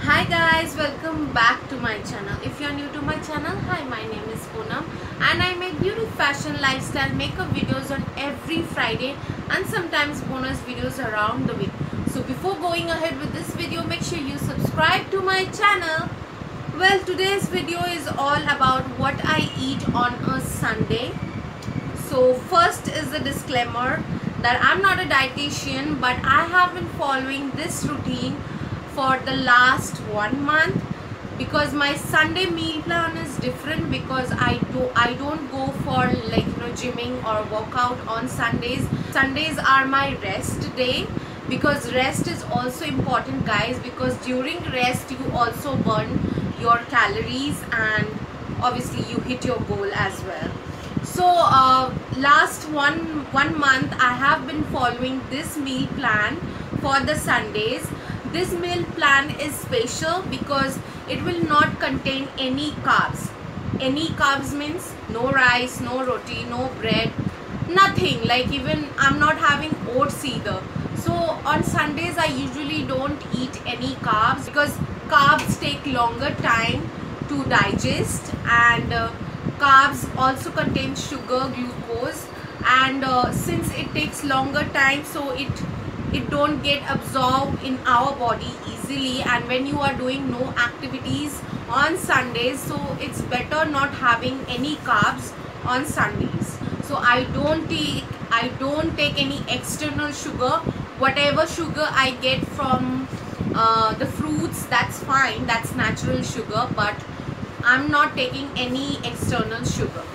Hi guys, welcome back to my channel. If you are new to my channel, hi, my name is Poonam and I make beauty, fashion, lifestyle, makeup videos on every Friday and sometimes bonus videos around the week. So before going ahead with this video, make sure you subscribe to my channel. Well, today's video is all about what I eat on a Sunday. So first is a disclaimer that I'm not a dietitian, but I have been following this routine for the last 1 month because my Sunday meal plan is different because I don't go for gymming or workout on Sundays. Sundays are my rest day because rest is also important, guys, because during rest you also burn your calories and obviously you hit your goal as well. So last one month I have been following this meal plan for the Sundays. This meal plan is special because it will not contain any carbs. Any carbs means no rice, no roti, no bread, nothing. Like even I'm not having oats either. So on Sundays I usually don't eat any carbs because carbs take longer time to digest, and carbs also contain sugar, glucose, and since it takes longer time, so it don't get absorbed in our body easily, and when you are doing no activities on Sundays, so it's better not having any carbs on Sundays. So I don't take any external sugar. Whatever sugar I get from the fruits, that's fine, that's natural sugar, but I'm not taking any external sugar.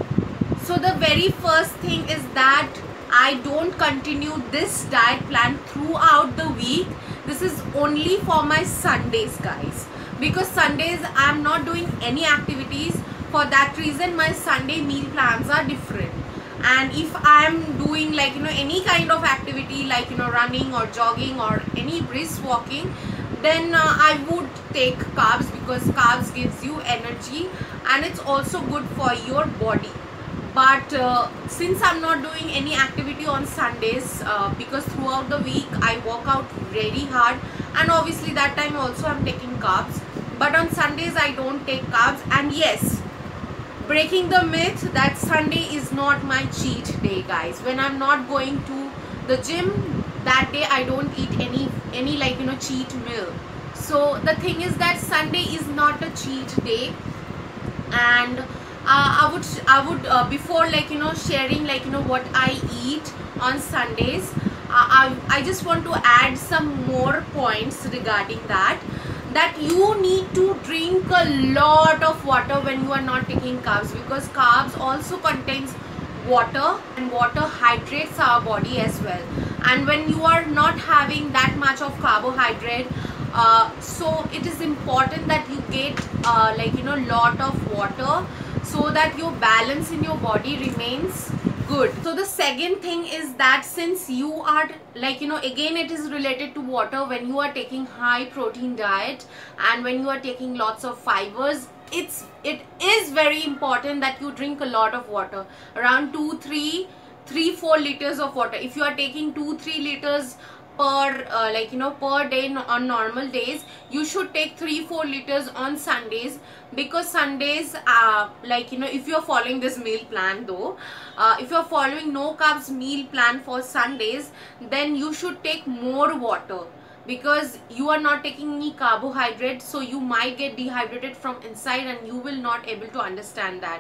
So the very first thing is that I don't continue this diet plan throughout the week. This is only for my Sundays, guys, because Sundays I'm not doing any activities. For that reason my Sunday meal plans are different. And if I'm doing any kind of activity like running or jogging or any brisk walking, then I would take carbs because carbs gives you energy and it's also good for your body. But since I'm not doing any activity on Sundays, because throughout the week I work out very hard, and obviously that time also I'm taking carbs, but on Sundays I don't take carbs. And yes, breaking the myth that Sunday is not my cheat day, guys. When I'm not going to the gym, that day I don't eat any cheat meal. So the thing is that Sunday is not a cheat day. And I would before sharing what I eat on Sundays, I just want to add some more points regarding that you need to drink a lot of water when you are not taking carbs, because carbs also contains water, and water hydrates our body as well. And when you are not having that much of carbohydrate, so it is important that you get lot of water so that your balance in your body remains good. So the second thing is that since you are again it is related to water, when you are taking high protein diet and when you are taking lots of fibers, it is very important that you drink a lot of water, around 4 liters of water. If you are taking 2-3 liters per day on normal days, you should take 3-4 liters on Sundays, because Sundays if you are following this meal plan though, if you are following no carbs meal plan for Sundays, then you should take more water, because you are not taking any carbohydrates, so you might get dehydrated from inside and you will not able to understand that.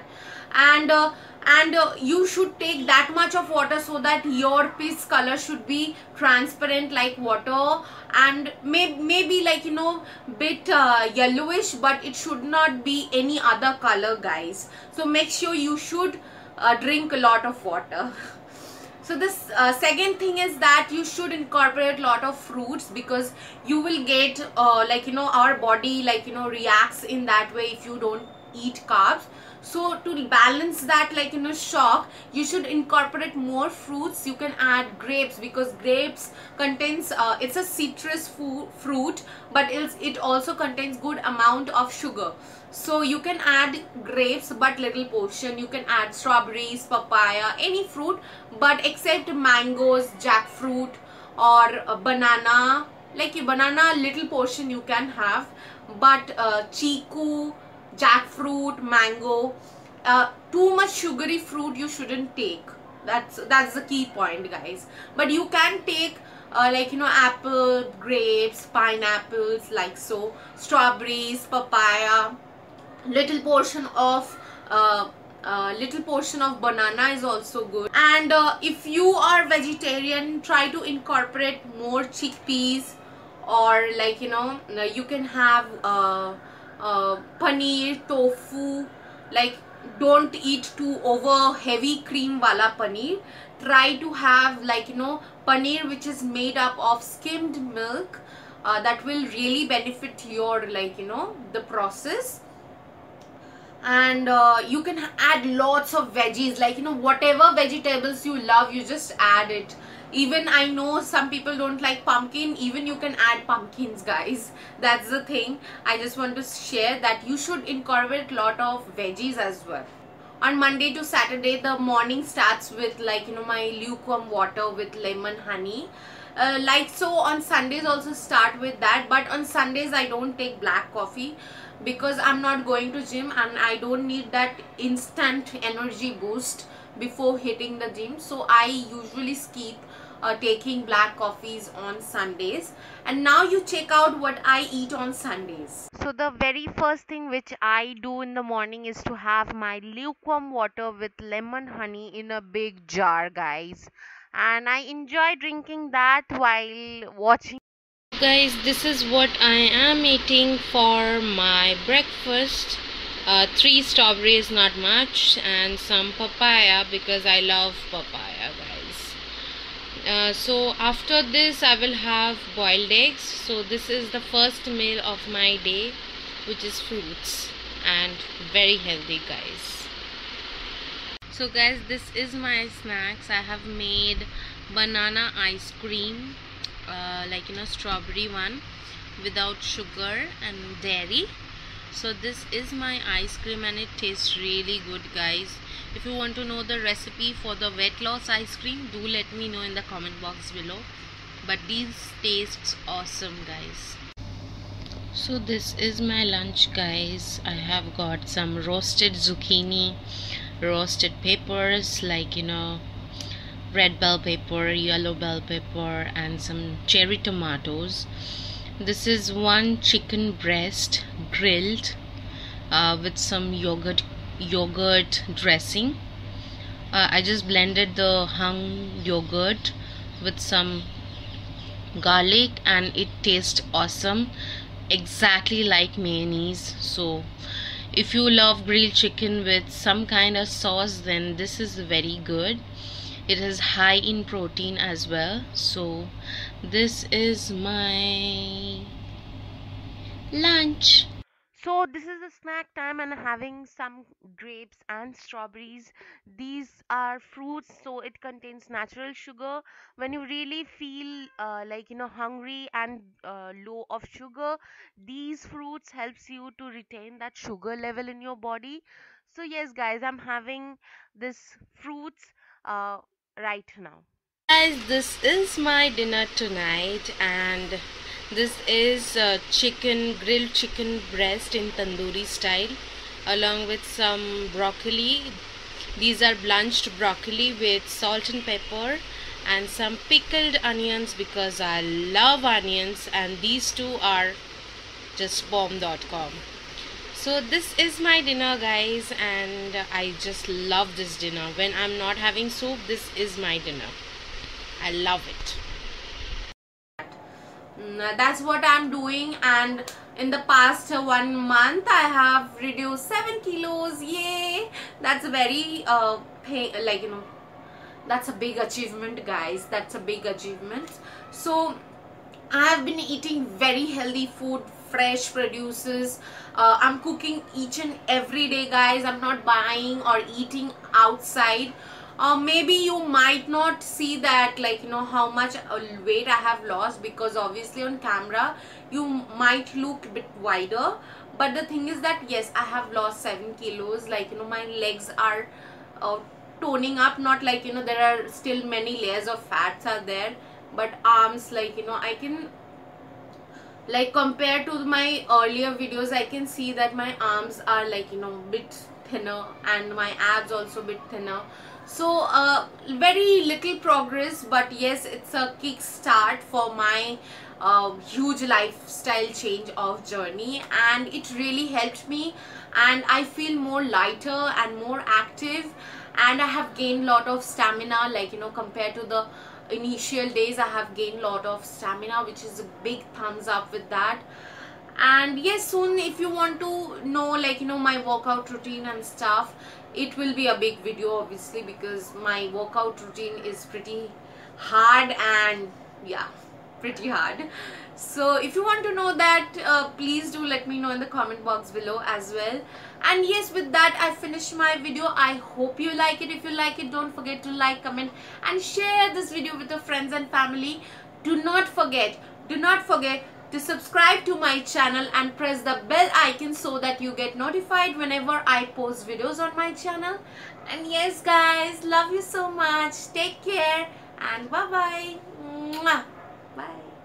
And you should take that much of water so that your piss color should be transparent like water, and maybe bit yellowish, but it should not be any other color, guys. So make sure you should drink a lot of water. So this second thing is that you should incorporate a lot of fruits, because you will get our body reacts in that way if you don't eat carbs. So to balance that shock, you should incorporate more fruits. You can add grapes, because grapes contains it's a citrus fruit, but it also contains good amount of sugar. So you can add grapes, but little portion. You can add strawberries, papaya, any fruit, but except mangoes, jackfruit or banana, like a banana little portion you can have, but chiku, jackfruit, mango, too much sugary fruit you shouldn't take. That's the key point, guys. But you can take like, you know, apple, grapes, pineapples, like so, strawberries, papaya, little portion of banana is also good. And if you are vegetarian, try to incorporate more chickpeas, or like, you know, you can have paneer, tofu. Like, don't eat too over heavy cream wala paneer. Try to have, like, you know, paneer which is made up of skimmed milk. That will really benefit your, like, you know, the process. And you can add lots of veggies, like, you know, whatever vegetables you love, you just add it. Even I know some people don't like pumpkin, even you can add pumpkins, guys. That's the thing I just want to share, that you should incorporate lot of veggies as well. On Monday to Saturday, the morning starts with, like, you know, my lukewarm water with lemon honey. Like so, on Sundays also start with that, but on Sundays I don't take black coffee because I'm not going to gym and I don't need that instant energy boost before hitting the gym. So I usually skip taking black coffees on Sundays. And now you check out what I eat on Sundays. So the very first thing which I do in the morning is to have my lukewarm water with lemon honey in a big jar, guys. And I enjoy drinking that while watching. Guys, this is what I am eating for my breakfast. 3 strawberries, not much, and some papaya because I love papaya, guys. So after this I will have boiled eggs. So this is the first meal of my day, which is fruits and very healthy, guys. So guys, this is my snacks. I have made banana ice cream, like, you know, strawberry one without sugar and dairy. So this is my ice cream and it tastes really good, guys. If you want to know the recipe for the weight loss ice cream, do let me know in the comment box below. But these tastes awesome, guys. So this is my lunch, guys. I have got some roasted zucchini, roasted peppers, like, you know, red bell pepper, yellow bell pepper, and some cherry tomatoes. This is one chicken breast grilled with some yogurt dressing. I just blended the hung yogurt with some garlic and it tastes awesome, exactly like mayonnaise. So if you love grilled chicken with some kind of sauce, then this is very good. It is high in protein as well. So this is my lunch. So this is a snack time and having some grapes and strawberries. These are fruits, so it contains natural sugar. When you really feel like, you know, hungry and low of sugar, these fruits helps you to retain that sugar level in your body. So yes, guys, I'm having this fruits uh, right now. Guys, this is my dinner tonight, and this is grilled chicken breast in tandoori style, along with some broccoli. These are blanched broccoli with salt and pepper, and some pickled onions because I love onions, and these two are just bomb.com. So this is my dinner, guys, and I just love this dinner. When I'm not having soup, this is my dinner. I love it. That's what I'm doing, and in the past 1 month I have reduced 7 kilos. Yay! That's a very like, you know, that's a big achievement, guys. That's a big achievement. So I have been eating very healthy food, fresh produces. I'm cooking each and every day, guys. I'm not buying or eating outside. Maybe you might not see that, like, you know, how much weight I have lost, because obviously on camera you might look a bit wider, but the thing is that yes, I have lost 7 kilos. Like, you know, my legs are toning up, not like, you know, there are still many layers of fats are there, but arms, like, you know, I can Like compared to my earlier videos, I can see that my arms are like, you know, bit thinner, and my abs also bit thinner. So very little progress, but yes, it's a kick start for my huge lifestyle change of journey, and it really helped me, and I feel more lighter and more active, and I have gained lot of stamina, like, you know, compared to the initial days. I have gained lot of stamina, which is a big thumbs up with that. And yes, soon if you want to know, like, you know, my workout routine and stuff, it will be a big video obviously, because my workout routine is pretty hard, and yeah, pretty hard. So if you want to know that, please do let me know in the comment box below as well. And yes, with that I finish my video. I hope you like it. If you like it, don't forget to like, comment and share this video with your friends and family. Do not forget to subscribe to my channel and press the bell icon so that you get notified whenever I post videos on my channel. And yes guys, love you so much. Take care and bye bye. Bye.